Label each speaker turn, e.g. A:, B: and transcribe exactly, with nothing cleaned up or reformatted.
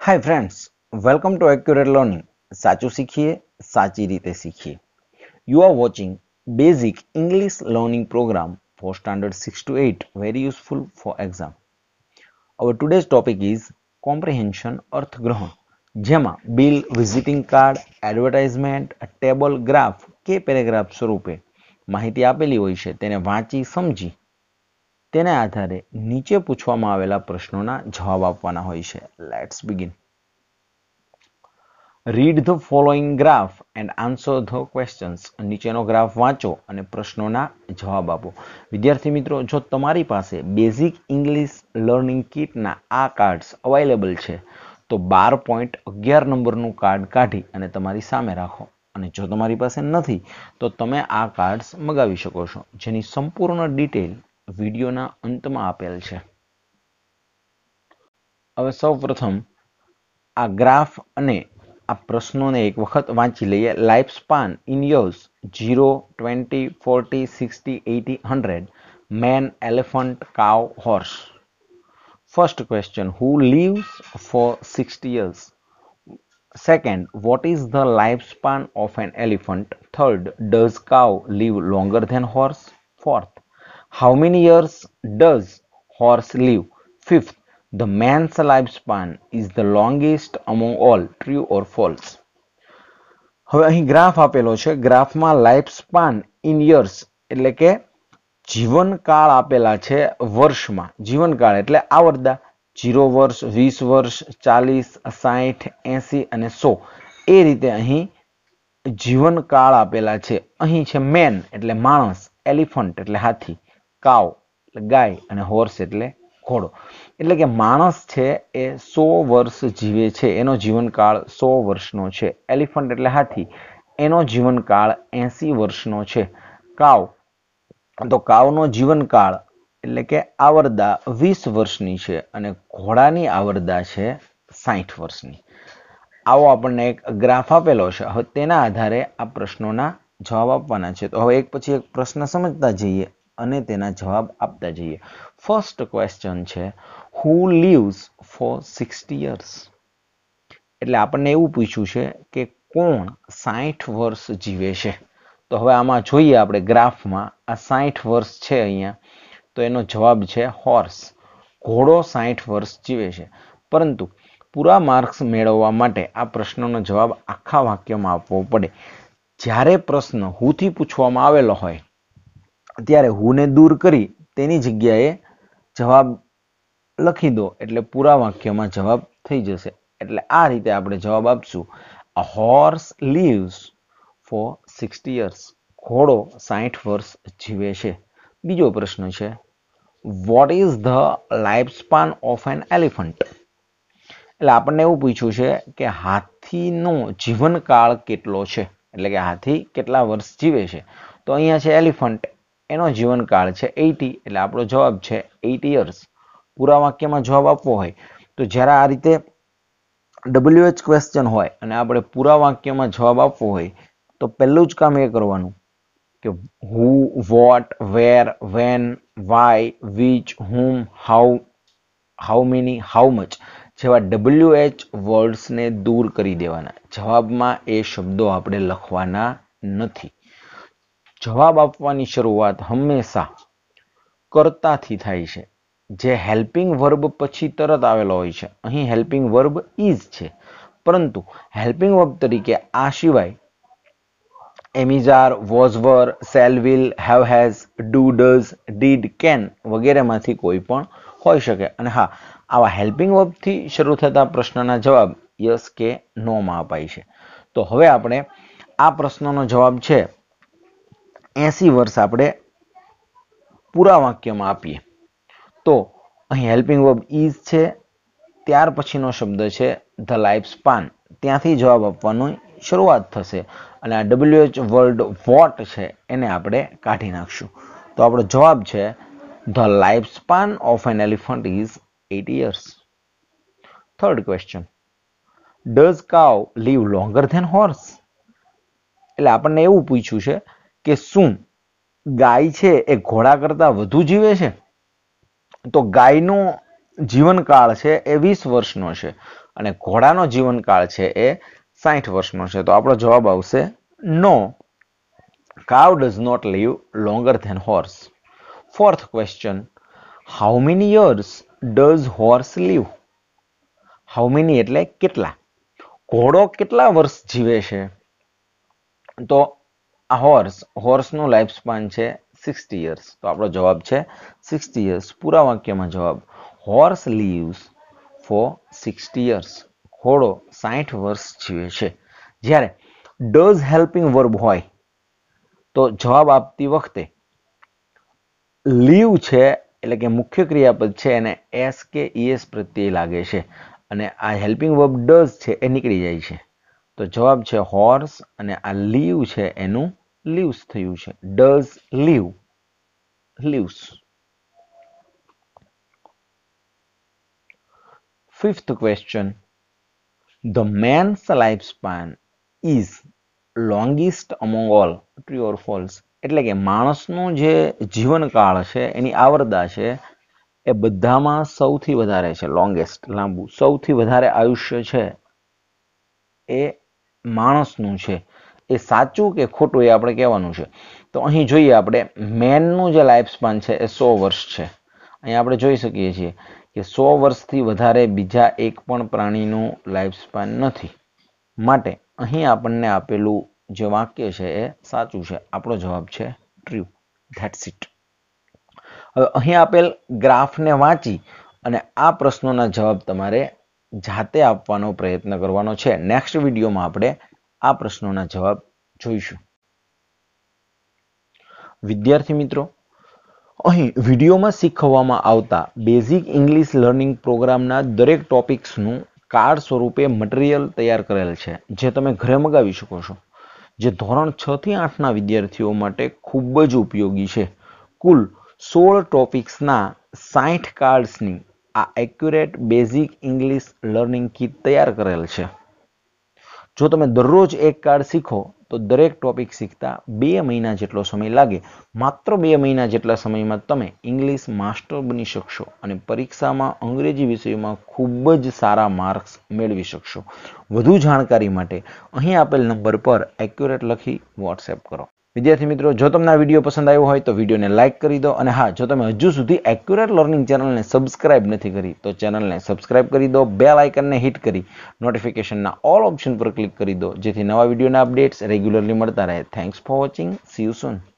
A: Hi friends, welcome to Accurate Learning. સાચું શીખીએ, સાચી રીતે શીખીએ. You are watching basic English learning program for standard six to eight, very useful for exam. Our today's topic is comprehension અર્થગ્રહણ, જેમાં bill, visiting card, advertisement, table, graph કે paragraph સ્વરૂપે માહિતી આપેલી હોય છે તેને વાંચી સમજી તેને આધારે નીચે પૂછવામાં આવેલા પ્રશ્નોના જવાબ આપવાના હોય છે. Let's begin. Read the following graph and answer the questions. નીચેનો ગ્રાફ વાંચો અને પ્રશ્નોના જવાબ આપો. વિદ્યાર્થી મિત્રો, જો તમારી પાસે બેઝિક ઇંગ્લિશ લર્નિંગ કિટના આ કાર્ડ્સ અવેલેબલ છે તો બાર પોઈન્ટ અગિયાર નંબરનું કાર્ડ કાઢી અને તમારી સામે રાખો, અને જો તમારી પાસે નથી તો તમે આ કાર્ડ્સ મગાવી શકો છો, જેની સંપૂર્ણ ડિટેલ વિડીયોના અંતમાં આપેલ છે. હવે સૌ પ્રથમ આ ગ્રાફ અને આ પ્રશ્નોને એક વખત વાંચી લઈએ. Life span in years zero, twenty, forty, sixty, eighty, hundred. Man, elephant, cow, horse. First question, who lives for sixty years? Second, what is the lifespan of an elephant? Third, does cow live longer than horse? Fourth, how many years does horse live? Fifth, the man's lifespan is the longest among all. True or false? હવે અહીં graph આપેલો છે. ગ્રાફમાં life span in years એટલે કે જીવનકાળ આપેલા છે વર્ષમાં. જીવનકાળ એટલે આવરદા. જીરો વર્ષ, વીસ વર્ષ, ચાલીસ, સાઠ, એસી અને સો, એ રીતે અહીં જીવનકાળ આપેલા છે. અહીં છે મેન એટલે માણસ, એલિફન્ટ એટલે હાથી, કાવ એટલે ગાય અને હોર્સ એટલે ઘોડો. એટલે કે માણસ છે એ સો વર્ષ જીવે છે, એનો જીવનકાળ સો વર્ષનો છે. એલિફન્ટ એટલે હાથી, એનો જીવનકાળ એસી વર્ષનો છે. કાવ તો કાવનો જીવનકાળ એટલે કે આવરદા વીસ વર્ષની છે, અને ઘોડાની આવરદા છે સાઠ વર્ષની. આવો આપણને એક ગ્રાફ આપેલો છે. હવે તેના આધારે આ પ્રશ્નોના જવાબ આપવાના છે. તો હવે એક પછી એક પ્રશ્ન સમજતા જઈએ અને તેના જવાબ આપતા જઈએ. ફર્સ્ટ ક્વેશ્ચન છે, who lives for sixty years? એટલે આપણને એવું પૂછ્યું છે કે કોણ સાઠ વર્ષ જીવે છે. તો હવે આમાં જોઈએ આપણે ગ્રાફમાં આ સાઠ વર્ષ છે અહીંયા, તો એનો જવાબ છે હોર્સ. ઘોડો સાઠ વર્ષ જીવે છે. પરંતુ પૂરા માર્ક્સ મેળવવા માટે આ પ્રશ્નનો જવાબ આખા વાક્યમાં આપવો પડે. જ્યારે પ્રશ્ન હુથી પૂછવામાં આવેલો હોય ત્યારે હુને દૂર કરી તેની જગ્યાએ જવાબ લખી દો એટલે પૂરા વાક્યમાં જવાબ થઈ જશે. એટલે આ રીતે આપણે જવાબ આપશું, a horse lives for sixty years. ઘોડો સાઠ વર્ષ જીવે છે. બીજો પ્રશ્ન છે, what is the life span of an elephant? એટલે આપણને એવું પૂછ્યું છે કે હાથીનો જીવનકાળ કેટલો છે, એટલે કે હાથી કેટલા વર્ષ જીવે છે. તો અહીંયા છે એલિફન્ટ, એનો જીવનકાળ છે એટી, એટલે આપણો જવાબ છે એટી યર્સ. પૂરા વાક્યમાં જવાબ આપવો હોય તો જ્યારે આ રીતે ડબલ્યુ એચ ક્વેશ્ચન હોય અને આપણે પૂરા વાક્યમાં જવાબ આપવો હોય તો પહેલું જ કામ એ કરવાનું કે who, what, where, when, why, which, whom, how, how many, how much જેવા ડબલ્યુ એચ વર્ડ્સને દૂર કરી દેવાના. જવાબમાં એ શબ્દો આપણે લખવાના નથી. જવાબ આપવાની શરૂઆત હંમેશા કર્તાથી થાય છે, જે હેલ્પિંગ વર્બ પછી તરત આવેલો હોય છે. અહીં હેલ્પિંગ વર્બ ઇઝ છે, પરંતુ હેલ્પિંગ વર્બ તરીકે આ સિવાય am is are, was were, shall will, have has, do does, did, can વગેરેમાંથી કોઈ પણ હોઈ શકે. અને હા, આવા હેલ્પિંગ વર્બથી શરૂ થતા પ્રશ્નના જવાબ યસ કે નોમાં અપાય છે. તો હવે આપણે આ પ્રશ્નનો જવાબ છે એસી વર્ષ આપણે પૂરા વાક્યમાં આપીએ તો અહીં હેલ્પિંગ વર્બ ઇઝ છે, ત્યાર પછીનો શબ્દ છે ધ લાઈફ સ્પાન, ત્યાંથી જવાબ આપવાની શરૂઆત થશે, અને આ ડબલ્યુ એચ વર્ડ વોટ છે એને આપણે કાઢી નાખશું. તો આપણો જવાબ છે the life span of an elephant is eighty years. Third question, does cow live longer than horse? એટલે આપણને એવું પૂછ્યું છે કે શું ગાય છે એ ઘોડા કરતા વધુ જીવે છે? તો ગાયનો જીવનકાળ છે એ વીસ વર્ષનો છે અને ઘોડાનો જીવનકાળ છે એ સાઠ વર્ષનો છે. તો આપણો જવાબ આવશે નો. Cow does not live longer than horse. Fourth question. How many years does horse live? How many એટલે કેટલા. ઘોડો કેટલા વર્ષ જીવે છે? તો આ હોર્સ હોર્સનું લાઈફ સ્પાન છે સિક્સટી યર્સ. તો આપણો જવાબ છે સિક્સટી યર્સ. પૂરા વાક્યમાં જવાબ horse lives for sixty years. ઘોડો સાઠ વર્ષ જીવે છે. જ્યારે ડઝ હેલ્પિંગ વર્બ હોય તો જવાબ આપતી વખતે લીવ છે એટલે કે મુખ્ય ક્રિયાપદ છે એને એસ કે ઈએસ પ્રત્યે લાગે છે અને આ હેલ્પિંગ વર્બ ડઝ છે એ નીકળી જાય છે. તો જવાબ છે હોર્સ અને આ લીવ છે એનું લીવ્સ થયું છે. Does live lives. Fifth question. The man's lifespan is longest among all. True or false? એટલે કે માણસનું જે જીવનકાળ છે એની આવરદા છે એ બધામાં સૌથી વધારે છે. લોંગેસ્ટ લાંબુ, સૌથી વધારે આયુષ્ય છે એ માણસનું છે. એ સાચું કે ખોટું એ આપણે કહેવાનું છે. તો અહીં જોઈએ આપણે મેનનું જે લાઈફ સ્પાન છે એ સો વર્ષ છે. અહીં આપણે જોઈ શકીએ છીએ કે સો વર્ષથી વધારે બીજા એક પણ પ્રાણીનું લાઈફ સ્પાન નથી. માટે અહીં આપણને આપેલું જે વાક્ય છે એ સાચું છે. આપણો જવાબ છે ટ્રુ. That's it. હવે અહીં આપેલ ગ્રાફને વાંચી અને આ પ્રશ્નોના જવાબ તમારે જાતે આપવાનો પ્રયત્ન કરવાનો છે. નેક્સ્ટ વિડીયોમાં આપણે આ પ્રશ્નોના જવાબ જોઈશું. વિદ્યાર્થી મિત્રો, અહીં વિડીયોમાં શીખવવામાં આવતા બેઝિક ઇંગ્લિશ લર્નિંગ પ્રોગ્રામના દરેક ટોપિક્સનું કાર્ડ સ્વરૂપે મટીરિયલ તૈયાર કરેલ છે જે તમે ઘરે મગાવી શકો છો, જે ધોરણ છ થી આઠના વિદ્યાર્થીઓ માટે ખૂબ જ ઉપયોગી છે. કુલ સોળ ટોપિક્સના સાઠ કાર્ડ્સની આ accurate basic English learning kit તૈયાર કરેલ છે. જો તમે દરરોજ એક કાર્ડ શીખો તો દરેક ટોપિક શીખતા બે મહિના જેટલો સમય લાગે. માત્ર બે મહિના જેટલા સમયમાં તમે ઇંગ્લિશ માસ્ટર બની શકશો અને પરીક્ષામાં અંગ્રેજી વિષયમાં ખૂબ જ સારા માર્ક્સ મેળવી શકશો. વધુ જાણકારી માટે અહીં આપેલ નંબર પર એક્યુરેટ લખી વોટ્સએપ કરો. વિદ્યાર્થી મિત્રો, જો તમને આ વિડીયો પસંદ આવ્યો હોય તો વિડીયોને લાઇક કરી દો અને હા, જો તમે હજુ સુધી એક્યુરેટ લર્નિંગ ચેનલને સબસ્ક્રાઇબ નથી કરી તો ચેનલને સબસ્ક્રાઇબ કરી દો. બેલ આઇકનને હિટ કરી નોટિફિકેશનના ઓલ ઓપ્શન પર ક્લિક કરી દો જેથી નવા વિડીયોના અપડેટ્સ રેગ્યુલરલી મળતા રહે. Thanks for watching. See you soon.